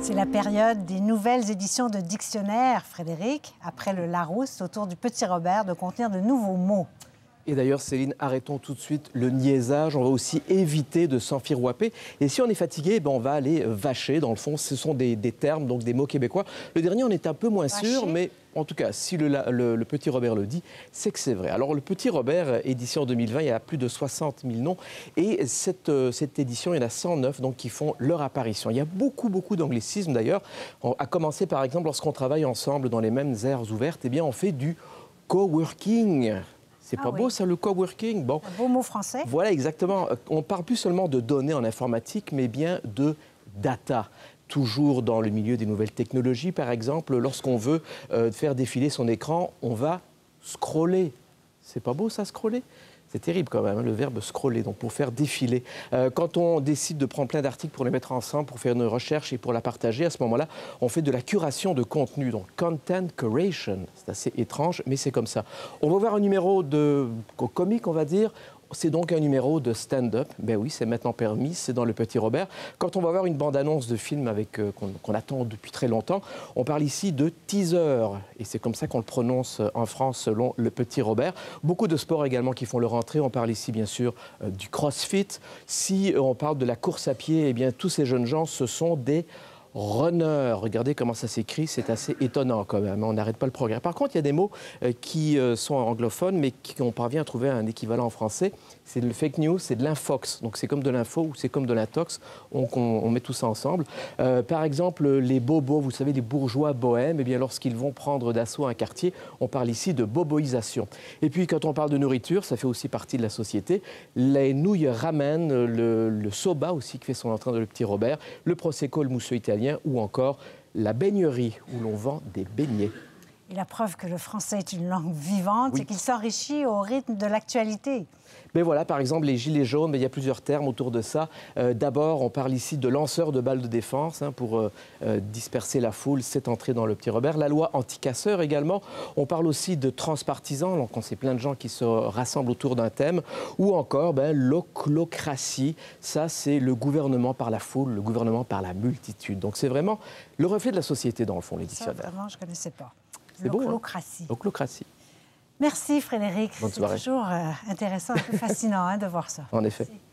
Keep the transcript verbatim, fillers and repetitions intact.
C'est la période des nouvelles éditions de dictionnaires, Frédéric, après le Larousse, autour du Petit Robert de contenir de nouveaux mots. Et d'ailleurs, Céline, arrêtons tout de suite le niaisage. On va aussi éviter de s'enfirouaper. Et si on est fatigué, ben on va aller vacher. Dans le fond, ce sont des, des termes, donc des mots québécois. Le dernier, on est un peu moins Vacher. sûr, mais en tout cas, si le, le, le Petit Robert le dit, c'est que c'est vrai. Alors, le Petit Robert, édition deux mille vingt, il y a plus de soixante mille noms. Et cette, cette édition, il y en a cent neuf donc, qui font leur apparition. Il y a beaucoup, beaucoup d'anglicismes, d'ailleurs. À commencer, par exemple, lorsqu'on travaille ensemble dans les mêmes aires ouvertes, eh bien, on fait du coworking. C'est ah pas oui. beau, ça, le coworking? Bon. Un beau mot français. Voilà, exactement. On ne parle plus seulement de données en informatique, mais bien de data. Toujours dans le milieu des nouvelles technologies, par exemple, lorsqu'on veut euh, faire défiler son écran, on va scroller. C'est pas beau, ça, scroller? C'est terrible quand même, hein, le verbe scroller, donc pour faire défiler. Euh, quand on décide de prendre plein d'articles pour les mettre ensemble, pour faire une recherche et pour la partager, à ce moment-là, on fait de la curation de contenu, donc content curation. C'est assez étrange, mais c'est comme ça. On va voir un numéro de comique, on va dire. C'est donc un numéro de stand-up. Ben oui, c'est maintenant permis, c'est dans le Petit Robert. Quand on va voir une bande-annonce de film avec, euh, qu'on, qu'on attend depuis très longtemps, on parle ici de teaser. Et c'est comme ça qu'on le prononce en France selon le Petit Robert. Beaucoup de sports également qui font leur entrée. On parle ici, bien sûr, euh, du crossfit. Si euh, on parle de la course à pied, eh bien, tous ces jeunes gens, ce sont des runner. Regardez comment ça s'écrit, c'est assez étonnant quand même, on n'arrête pas le progrès. Par contre, il y a des mots euh, qui euh, sont anglophones, mais qui, on parvient à trouver un équivalent en français. C'est le fake news, c'est de l'infox. Donc c'est comme de l'info ou c'est comme de l'intox, on, on, on met tout ça ensemble. Euh, par exemple, les bobos, vous savez, les bourgeois bohèmes, eh bien, lorsqu'ils vont prendre d'assaut un quartier, on parle ici de boboisation. Et puis, quand on parle de nourriture, ça fait aussi partie de la société. Les nouilles ramen, le, le soba aussi qui fait son entrée dans le Petit Robert, le prosecco, le mousseux italien, ou encore la baignerie où l'on vend des beignets. Et la preuve que le français est une langue vivante, oui. c'est qu'il s'enrichit au rythme de l'actualité. Mais voilà, par exemple, les gilets jaunes, mais il y a plusieurs termes autour de ça. Euh, D'abord, on parle ici de lanceurs de balles de défense hein, pour euh, euh, disperser la foule, c'est entré dans le Petit Robert. La loi anti-casseurs également. On parle aussi de transpartisans, donc on sait plein de gens qui se rassemblent autour d'un thème. Ou encore, ben, l'oclocratie, ça c'est le gouvernement par la foule, le gouvernement par la multitude. Donc c'est vraiment le reflet de la société dans le fond, les dictionnaires. Ça, vraiment, je ne connaissais pas. C'est beau, L'oclocratie. hein? L'oclocratie. Merci Frédéric. Bonne soirée. C'est toujours euh, intéressant, un peu fascinant hein, de voir ça. En effet. Merci.